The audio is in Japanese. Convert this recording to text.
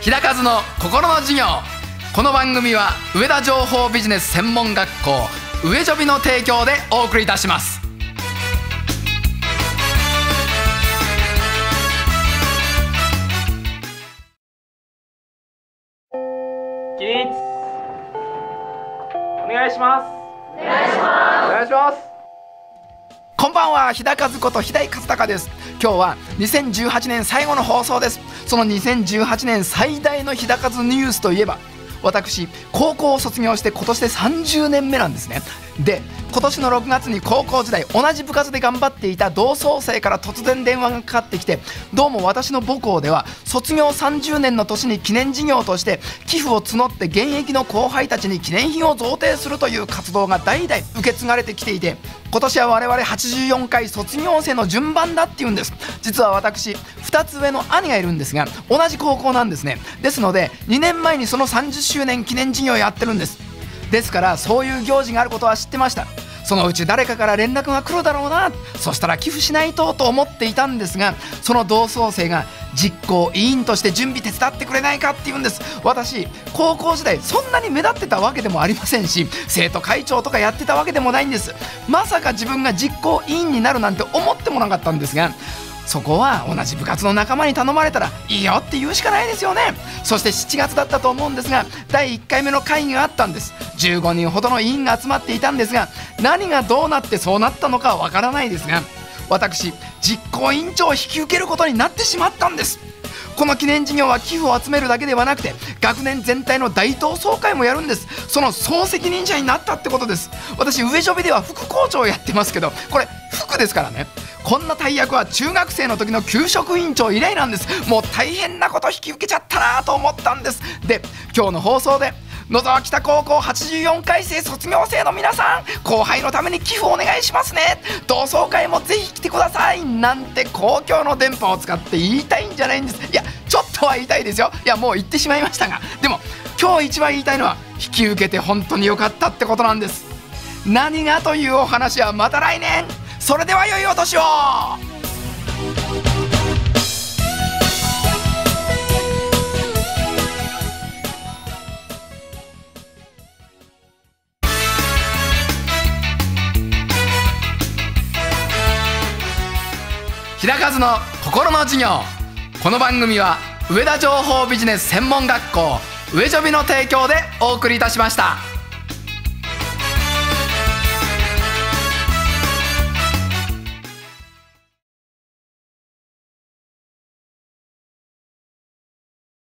日高和の心の授業。この番組は上田情報ビジネス専門学校上ジョビの提供でお送りいたします。 起立。お願いします。 お願いします。お願いします。こんばんは、日高和こと日大和孝です。今日は2018年最後の放送です。その2018年最大の日高和ニュースといえば、私高校を卒業して今年で30年目なんですね。で、今年の6月に高校時代同じ部活で頑張っていた同窓生から突然電話がかかってきて、どうも私の母校では卒業30年の年に記念事業として寄付を募って現役の後輩たちに記念品を贈呈するという活動が代々受け継がれてきていて、今年は我々84回卒業生の順番だっていうんです。実は私2つ上の兄がいるんですが、同じ高校なんですね。ですので2年前にその30周年記念事業をやってるんです。ですからそういう行事があることは知ってました。そのうち誰かから連絡が来るだろうな、そしたら寄付しないとと思っていたんですが、その同窓生が実行委員として準備手伝ってくれないかって言うんです。私高校時代そんなに目立ってたわけでもありませんし、生徒会長とかやってたわけでもないんです。まさか自分が実行委員になるなんて思ってもなかったんですが、そこは同じ部活の仲間に頼まれたらいいよって言うしかないですよね。そして7月だったと思うんですが、第1回目の会議があったんです。15人ほどの委員が集まっていたんですが、何がどうなってそうなったのかはわからないですが、私実行委員長を引き受けることになってしまったんです。この記念事業は寄付を集めるだけではなくて、学年全体の大同窓会もやるんです。その総責任者になったってことです。私上ジョビでは副校長をやってますけど、これ副ですからね。こんな大役は中学生の時の給食委員長以来なんです。もう大変なこと引き受けちゃったなと思ったんです。で、今日の放送で野沢北高校84回生卒業生の皆さん、後輩のために寄付お願いしますね、同窓会もぜひ来てくださいなんて公共の電波を使って言いたいんじゃないんです。いや、ちょっとは言いたいですよ。いや、もう言ってしまいましたが、でも今日一番言いたいのは、引き受けて本当に良かったってことなんです。何がというお話はまた来年。それでは良いお年を。日高和の心の授業。この番組は上田情報ビジネス専門学校上ジョビの提供でお送りいたしました。